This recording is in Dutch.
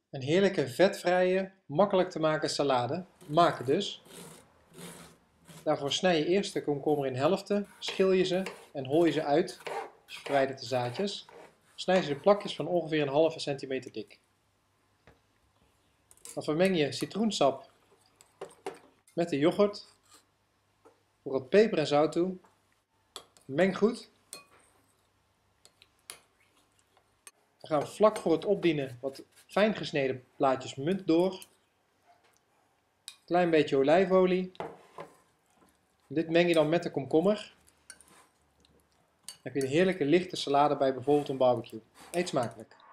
Een heerlijke vetvrije, makkelijk te maken salade. Maken dus. Daarvoor snij je eerst de komkommer in helften, schil je ze en hol je ze uit. Dus je verwijdert de zaadjes. Snij ze in plakjes van ongeveer een halve centimeter dik. Dan vermeng je citroensap met de yoghurt. Voeg wat peper en zout toe. Meng goed. Dan gaan we vlak voor het opdienen wat fijn gesneden blaadjes munt door. Klein beetje olijfolie. Dit meng je dan met de komkommer. Dan heb je een heerlijke lichte salade bij bijvoorbeeld een barbecue. Eet smakelijk!